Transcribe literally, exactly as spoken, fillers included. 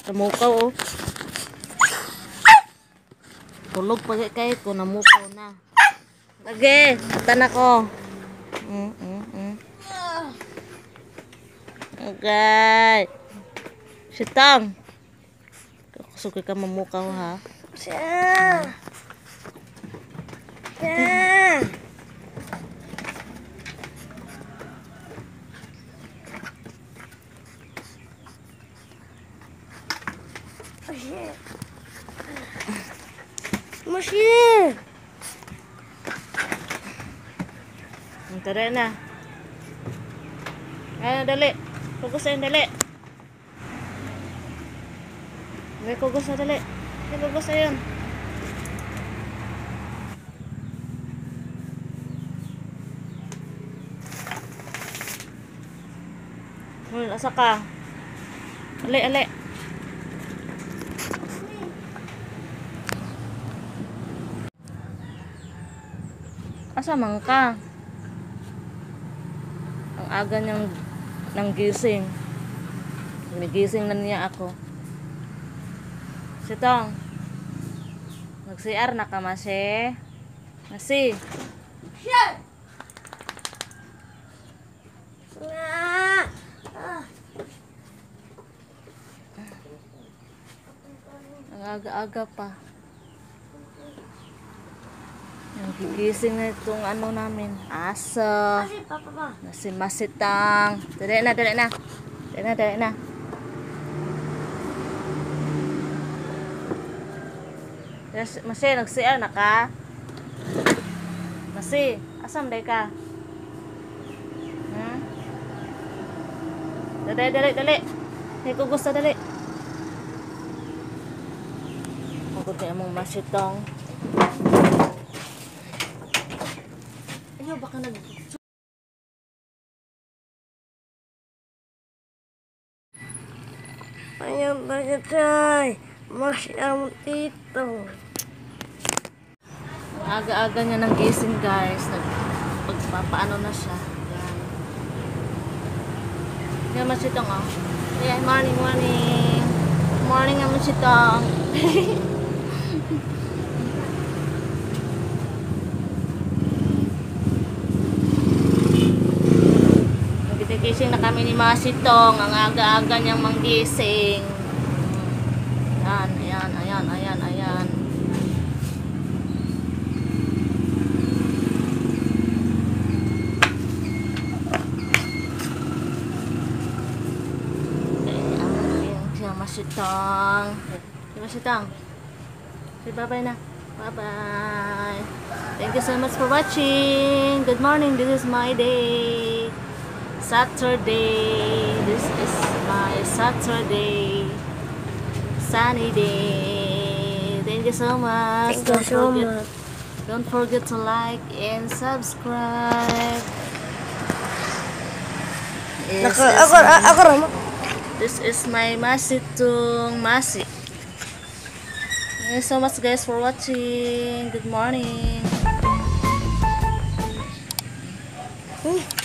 Namukaw oh. Tulog pa kay ko, namukaw na. Lagi, tatan ako. Mm, mm, mm. Okay. Sitang. Suki ka mamukaw ha. Siya. Siya. Masih. Tara na. Ano, dali. Kugos na dali. May kugos na dali. May kugos na yun. Hul, asa ka? Ali, ali. Asa man ka? Ang aga niyang nang gising. Nagising na niya ako. Sitong. Mag-C R na ka, Masi. Masi. Siya. Ah. Ah. Ang aga-aga pa. Yung gigising na itong ano namin. Asa. Masih papa pa. Na si Masitang. Dali na, dali na. Dali na, dali na. Yes, Masi, nag-C R na ka? Masi, asam day ka? Hmm? Dali, dali, dali. Hindi ko gusto, dali. Pagod na yung Masitang. Ayaw, baka nag... Ayaw bagay. Masih ang tito. Ang aga-aga niya ng gising, guys. Nagpagpapaano na siya. Yan. Yan, Masitang, oh. Yan, morning, morning. Morning, ang Masitang. Nagigising na kami ni Masitong. Ang aga-aga niyang manggising. Ayan, ayan, ayan, ayan, ayan. Masitang. Si Masitang. Say bye-bye na. Bye-bye. Thank you so much for watching. Good morning. This is my day. Saturday. This is my Saturday. Sunny day. Thank you so much. Thank you Don't so forget, much. don't forget to like and subscribe. This Ako, is ako, my- ako ramo. This is my Masitong Masi. Thank you so much, guys, for watching. Good morning. Hmm.